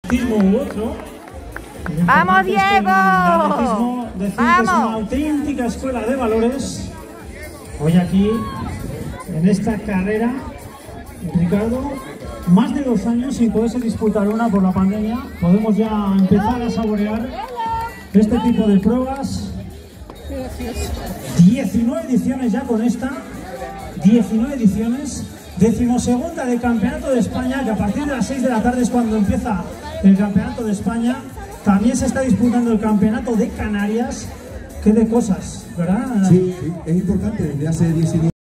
U otro. ¡Vamos, Diego! Es una auténtica escuela de valores. Hoy aquí, en esta carrera, Ricardo, más de 2 años sin poderse disputar una por la pandemia, podemos ya empezar a saborear este tipo de pruebas. 19 ediciones ya con esta, 19 ediciones, 12ª del Campeonato de España, que a partir de las 6 de la tarde es cuando empieza el Campeonato de España. También se está disputando el Campeonato de Canarias. Qué de cosas, ¿verdad? Sí, es importante, desde hace 19